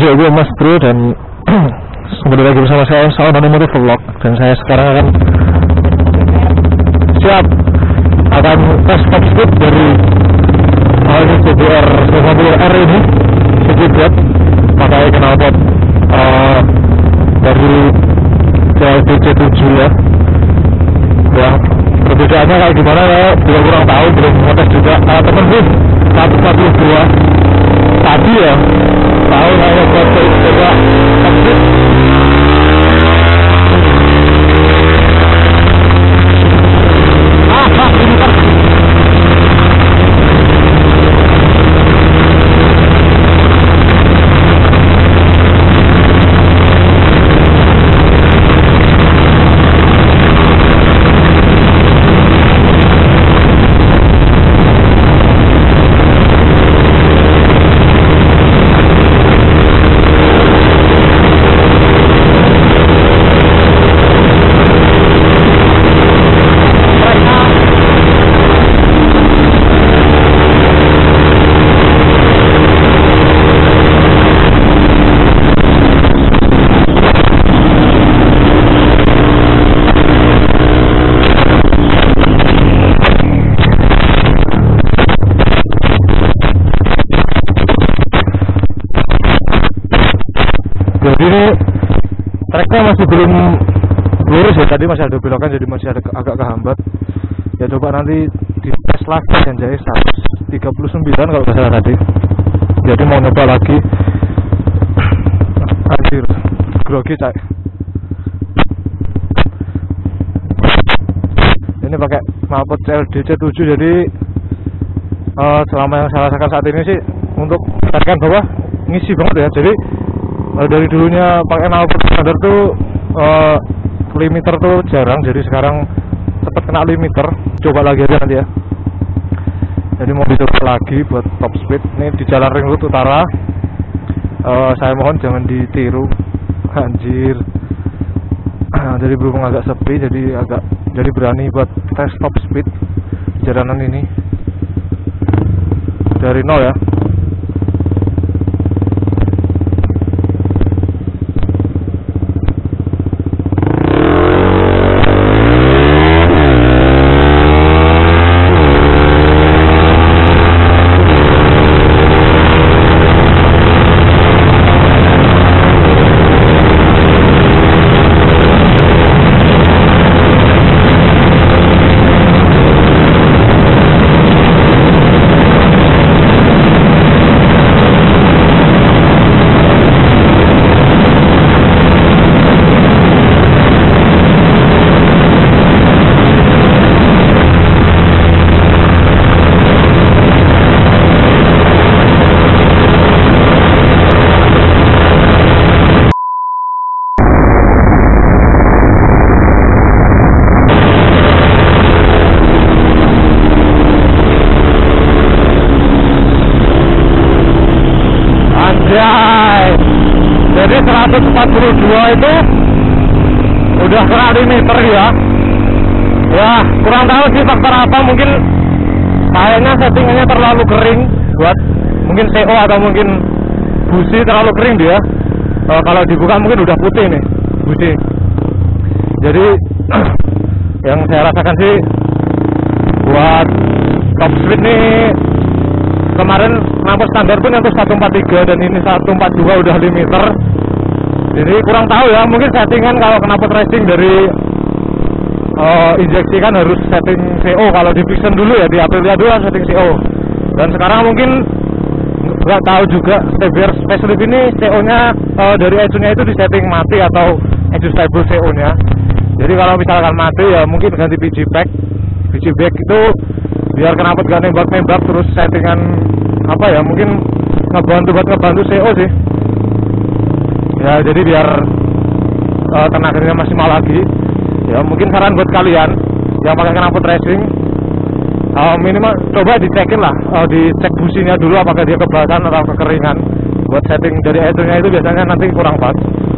ya, gue Mas Bro dan kembali lagi bersama saya Saon Motor Vlog. Dan saya sekarang akan tes top speed dari ini CBR 50R ini sedikit pakai knalpot dari CLB C7 ya. Ya, perbedaannya kayak gimana ya, juga kurang tahu, belum ngetes juga. Temen gue 142 tadi ya, tahu saya buat coba top speed. Jadi ini treknya masih belum lurus ya, tadi masih ada belokan jadi masih ada agak kehambat. Ya coba nanti dites lagi dan jadi 139 kalau nggak salah tadi. Jadi mau nyoba lagi. Anjir, grogi cak. Ini pakai knalpot CLB C7, jadi selama yang saya rasakan saat ini sih untuk tarikan bawah ngisi banget ya. Jadi dari dulunya pakai knalpot standar tuh limiter tuh jarang, jadi sekarang cepat kena limiter. Coba lagi aja nanti ya. Jadi mau dicoba lagi buat top speed. Ini di jalan ring road utara. Saya mohon jangan ditiru, anjir. Jadi berhubung agak sepi, jadi berani buat tes top speed jalanan ini dari nol ya. Jadi 142 itu udah kena limiter ya. Ya kurang tahu sih faktor apa, mungkin kayaknya settingannya terlalu kering buat mungkin CO atau mungkin busi terlalu kering dia. Kalau dibuka mungkin udah putih nih busi. Jadi yang saya rasakan sih buat top speed nih, kemarin knalpot standar pun untuk 143 dan ini 142 udah limiter. Jadi kurang tahu ya, mungkin settingan kalau knalpot racing dari injeksi kan harus setting CO. Kalau di Vision dulu ya, di Aprilia dulu setting CO. Dan sekarang mungkin nggak tahu juga CBR Facelift ini CO-nya dari ECU-nya itu di setting mati atau adjustable CO-nya. Jadi kalau misalkan mati ya mungkin ganti PG pack itu biar knalpot gak nembak-nembak, terus settingan apa ya, mungkin ngebantu CO sih ya, jadi biar tenaganya maksimal lagi ya. Mungkin saran buat kalian yang pakai knalpot racing, minimal coba dicekin lah, dicek businya dulu apakah dia kebasan atau kekeringan. Buat setting dari ECU-nya itu biasanya nanti kurang pas.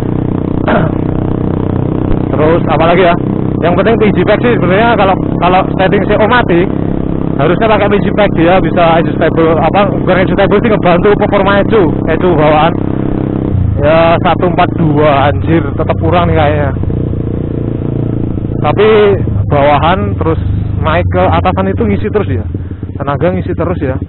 Terus apalagi ya, yang penting PG pack sih sebenarnya. Kalau setting CO mati harusnya pakai PG pack, dia bisa adjustable, bukan adjustable sih, ngebantu performa ECU bawaan. Ya 142 anjir, tetap kurang nih kayaknya. Tapi bawahan terus naik ke atasan itu ngisi terus ya. Tenaga ngisi terus ya.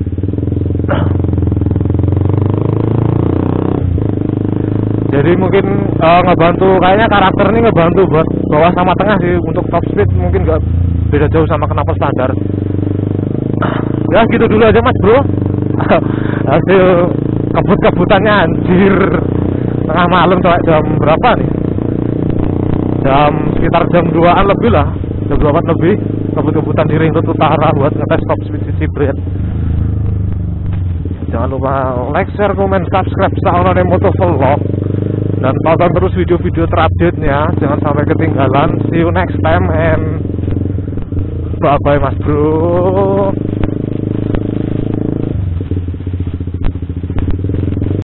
Jadi mungkin ngebantu, kayaknya karakter ini ngebantu buat bawah sama tengah sih. Untuk top speed mungkin gak beda jauh sama knalpot standar. Ya gitu dulu aja mas bro. Hasil kebut-kebutannya anjir, tengah malam sampai jam berapa nih, sekitar jam 2an lebih lah, jam 2an lebih, kebut-kebutan di Ring Road Utara buat ngetes top speed Cicibret. Jangan lupa like, share, komen, subscribe Saonone Moto Vlog, dan tonton terus video-video terupdate nya, jangan sampai ketinggalan. See you next time and bye bye mas bro.